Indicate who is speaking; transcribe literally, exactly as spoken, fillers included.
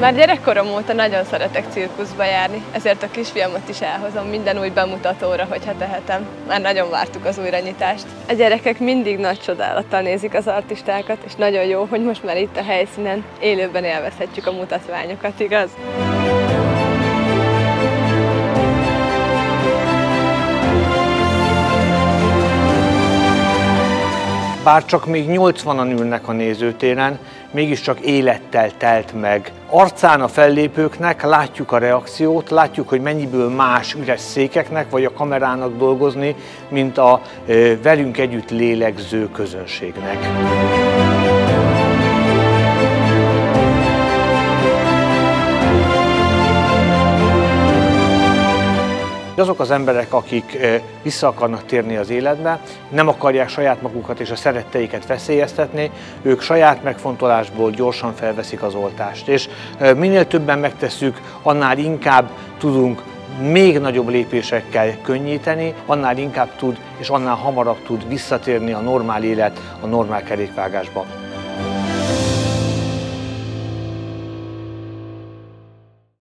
Speaker 1: Már gyerekkorom óta nagyon szeretek cirkuszba járni, ezért a kisfiamat is elhozom minden új bemutatóra, hogyha tehetem. Már nagyon vártuk az újranyitást. A gyerekek mindig nagy csodálattal nézik az artistákat, és nagyon jó, hogy most már itt a helyszínen élőben élvezhetjük a mutatványokat, igaz?
Speaker 2: Bár csak még nyolcvanan ülnek a nézőtéren, mégiscsak élettel telt meg. Arcán a fellépőknek látjuk a reakciót, látjuk, hogy mennyiből más üres székeknek vagy a kamerának dolgozni, mint a velünk együtt lélegző közönségnek. Azok az emberek, akik vissza akarnak térni az életbe, nem akarják saját magukat és a szeretteiket veszélyeztetni, ők saját megfontolásból gyorsan felveszik az oltást. És minél többen megtesszük, annál inkább tudunk még nagyobb lépésekkel könnyíteni, annál inkább tud és annál hamarabb tud visszatérni a normál élet a normál kerékvágásba.